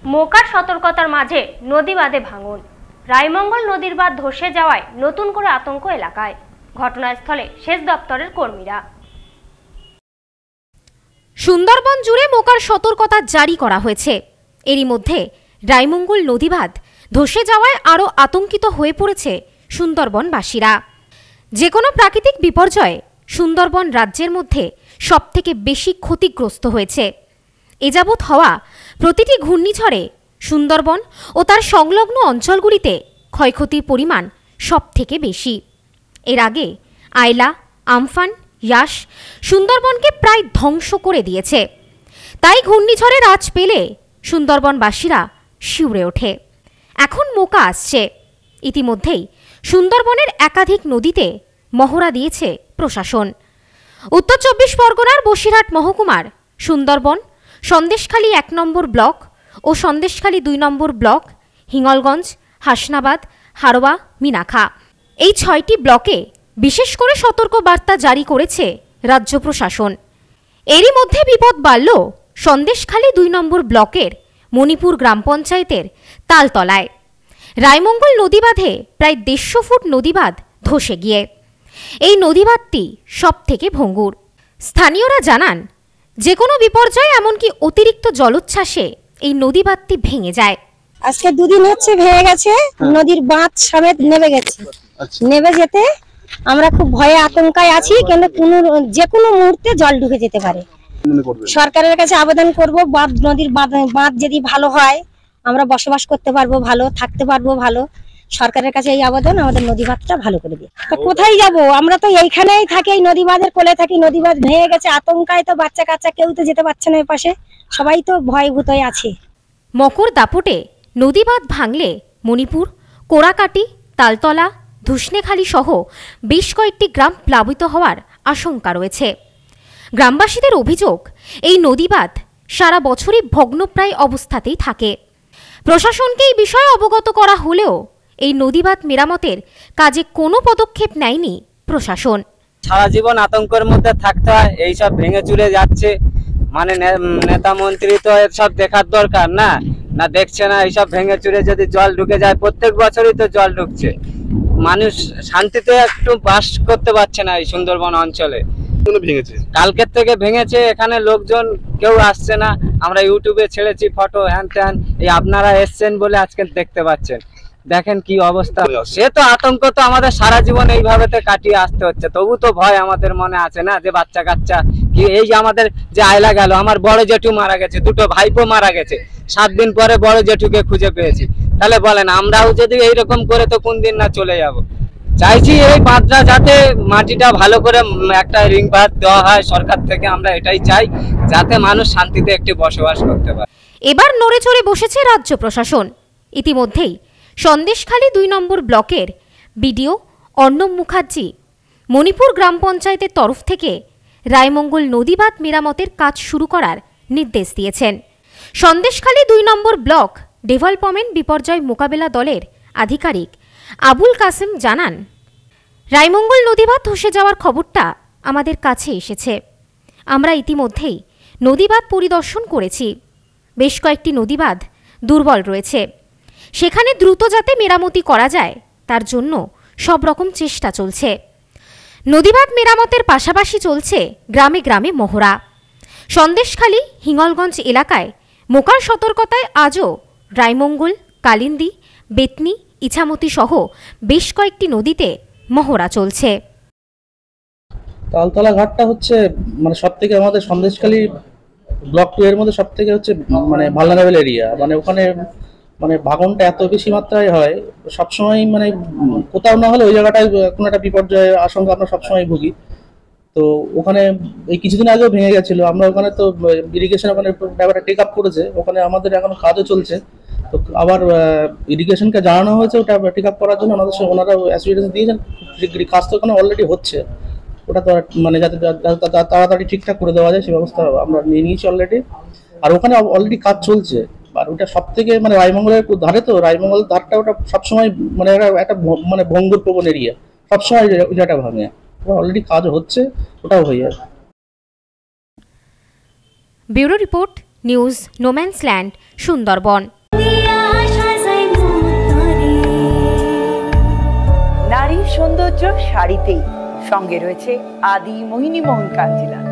মোকার সতর্কতার মাঝে নদী বাঁধে ভাঙন। রায়মঙ্গল নদীর বাঁধ ধসে যাওয়ায় নতুন করে আতঙ্ক এলাকায়। ঘটনাস্থলে সেচ দপ্তরের কর্মীরা। সুন্দরবন জুড়ে মোকার সতর্কতা জারি করা হয়েছে। এরই মধ্যে রায়মঙ্গল নদী বাঁধ ধসে যাওয়ায় আরও আতঙ্কিত হয়ে পড়েছে সুন্দরবনবাসীরা। যে কোনো প্রাকৃতিক বিপর্যয়ে সুন্দরবন রাজ্যের মধ্যে সবথেকে বেশি ক্ষতিগ্রস্ত হয়েছে। এ যাবৎ হওয়া প্রতিটি ঘূর্ণিঝড়ে সুন্দরবন ও তার সংলগ্ন অঞ্চলগুলিতে ক্ষয়ক্ষতির পরিমাণ সবথেকে বেশি। এর আগে আয়লা, আমফান, ইয়াস সুন্দরবনকে প্রায় ধ্বংস করে দিয়েছে। তাই ঘূর্ণিঝড়ের আঁচ পেলে সুন্দরবনবাসীরা শিউরে ওঠে। এখন মোকা আসছে। ইতিমধ্যেই সুন্দরবনের একাধিক নদীতে মহড়া দিয়েছে প্রশাসন। উত্তর ২৪ পরগনার বসিরহাট মহকুমার সুন্দরবন, সন্দেশখালী ১ নম্বর ব্লক ও সন্দেশখালী ২ নম্বর ব্লক, হিঙ্গলগঞ্জ, হাসনাবাদ, হাড়োয়া, মিনাখা এই ৬টি ব্লকে বিশেষ করে সতর্ক বার্তা জারি করেছে রাজ্য প্রশাসন। এরই মধ্যে বিপদ বাড়ল সন্দেশখালী ২ নম্বর ব্লকের মণিপুর গ্রাম পঞ্চায়েতের তালতলায়। রায়মঙ্গল নদীবাঁধে প্রায় ১৫০ ফুট নদীবাঁধ ধসে গিয়ে এই নদীবাঁধটি সব থেকে ভঙ্গুর। স্থানীয়রা জানান, যে কোনো বিপর্যয় এমনকি অতিরিক্ত জলোচ্ছ্বাসে এই নদীবাঁধটি ভেঙে যায়। আজকে ২ দিন হচ্ছে ভেঙে গেছে, নদীর বাঁধ সমেত নেমে গেছে। নেমে যেতে আমরা খুব ভয়ে আতঙ্কায় আছি, কিন্তু যে কোনো মুহূর্তে জল ঢুকে যেতে পারে। সরকারের কাছে আবেদন করব, নদীর বাঁধ যদি ভালো হয় আমরা বসবাস করতে পারবো, ভালো থাকতে পারবো ভালো। সরকারের কাছে এই আবেদন, আমাদের নদী বাঁধটা ভালো করে দিই। তো কোথায় যাব? আমরা তো এইখানেই থাকি, এই নদী বাঁধের কোলে থাকি। নদী বাঁধ ভেঙে গেছে, আতঙ্কায় তো বাচ্চা কাচ্চা কেউ তো যেতে পারছে না। এর পাশে সবাই তো ভয়ভূত হয়ে আছে। মকর দাপটে নদী বাঁধ ভাঙলে মণিপুর, কোড়াকাটি, তালতলা, ধুসনেখালী সহ বেশ কয়েকটি গ্রাম প্লাবিত হওয়ার আশঙ্কা রয়েছে। গ্রামবাসীদের অভিযোগ, এই নদী বাঁধ সারা বছরই ভগ্নপ্রায় অবস্থাতেই থাকে। প্রশাসনকে এই বিষয়ে অবগত করা হলেও এই নদীবাঁধ মেরামতের কাজে কোনো পদক্ষেপ নেয়নি প্রশাসন। সারা জীবন আতঙ্কের মধ্যে থাকতে হয়। এইসব ভেঙে চুরে যাচ্ছে, মানে নেতা মন্ত্রী তো এসব দেখার দরকার না, না দেখছে না। এইসব ভেঙে চুরে যদি জল ঢুকে যায়, প্রত্যেক বছরই তো জল ঢুকছে, মানুষ শান্তিতে একটু বাস করতে পারছে না এই সুন্দরবন অঞ্চলে। ভেঙেছে, কালকের থেকে ভেঙেছে। এখানে লোকজন কেউ আসছে না। আমরা ইউটিউবে ছেড়েছি ফটো, হ্যান ত্যান। এই আপনারা এসছেন বলে আজকে দেখতে পাচ্ছেন। দেখেন কি অবস্থা। সে তো আতঙ্ক তো আমাদের সারা জীবন এইভাবে কাটিয়ে আসতে হচ্ছে। তবু তো ভয় আমাদের মনে আছে না, যে বাচ্চা কাচ্চা কি। এই যে আমাদের যে আয়লা গেল, আমার বড় জেঠু মারা গেছে, 2টো ভাইপো মারা গেছে। 7 দিন পরে বড় জেঠুকে খুঁজে পেয়েছি। তাহলে বলেন, আমরাও যদি এইরকম করে তো কোন দিন না চলে যাব। চাইছি এই বাঁধটা যাতে মাটিটা ভালো করে একটা রিং বাঁধ দেওয়া হয় সরকার থেকে। আমরা এটাই চাই, যাতে মানুষ শান্তিতে একটু বসবাস করতে পারে। এবার নড়ে চড়ে বসেছে রাজ্য প্রশাসন। ইতিমধ্যেই সন্দেশখালী ২ নম্বর ব্লকের বিডিও অর্ণব মুখার্জি মণিপুর গ্রাম পঞ্চায়েতের তরফ থেকে রায়মঙ্গল নদীবাঁধ মেরামতের কাজ শুরু করার নির্দেশ দিয়েছেন। সন্দেশখালী ২ নম্বর ব্লক ডেভেলপমেন্ট বিপর্যয় মোকাবেলা দলের আধিকারিক আবুল কাসেম জানান, রায়মঙ্গল নদীবাঁধ ধসে যাওয়ার খবরটা আমাদের কাছে এসেছে। আমরা ইতিমধ্যেই নদীবাঁধ পরিদর্শন করেছি। বেশ কয়েকটি নদীবাঁধ দুর্বল রয়েছে, সেখানে দ্রুত যাতে মেরামতি করা যায় তার জন্য সব রকম চেষ্টা চলছে। নদীবাঁধ মেরামতের পাশাপাশি চলছে গ্রামে গ্রামে মহড়া। সন্দেশখালী, হিঙ্গলগঞ্জ এলাকায় মোকার সতর্কতায় আজও রায়মঙ্গল, কালিন্দী, বেতনি, ইছামতি সহ বেশ কয়েকটি নদীতে মহড়া চলছে। তালতলা ঘাটটা হচ্ছে মানে সব থেকে আমাদের সন্দেশখালী ব্লক 2 এর মধ্যে সব থেকে হচ্ছে মানে ভালনারেবল এরিয়া। মানে ওখানে মানে ভাঙনটা এত বেশি মাত্রায় হয় সবসময়, মানে কোথাও না হলে ওই জায়গাটায় কোনো একটা বিপর্যয়ের আশঙ্কা আমরা সবসময় ভুগি। তো ওখানে এই কিছুদিন আগেও ভেঙে গেছিল। আমরা ওখানে তো ইরিগেশন ওখানে ব্যাপারটা টেক আপ করেছে, ওখানে আমাদের এখনো কাজও চলছে। তো আবার ইরিগেশনকে জানানো হয়েছে ওটা টেক আপ করার জন্য। ওনারা অ্যাসিস্ট্যান্স দিয়েছেন, কাজ তো ওখানে অলরেডি হচ্ছে। ওটা তো মানে যাতে তাড়াতাড়ি ঠিকঠাক করে দেওয়া যায় সেই ব্যবস্থা আমরা নিয়ে নিয়েছি অলরেডি। আর ওখানে অলরেডি কাজ চলছে। আর ওটা সব থেকে মানে রায়মঙ্গলের ধারে, তো রায়মঙ্গল ধারটা ওটা সবসময় মানে একটা মানে ভঙ্গুর প্রবণ এরিয়া, সবসময় ওইটা ভাঙে। অলরেডি কাজ হচ্ছে, ওটাও হয়ে যাবে। Bureau report, news no man's land, Sundarban. নারীর সৌন্দর্য শাড়িতেই, সঙ্গে রয়েছে আদি মোহিনী মোহন কাঞ্জিলা।